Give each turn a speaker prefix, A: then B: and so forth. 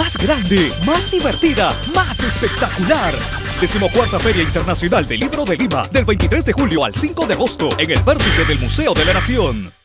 A: más grande, más divertida, más espectacular. 14ª Feria Internacional del Libro de Lima, del 23 de julio al 5 de agosto, en el vértice del Museo de la Nación.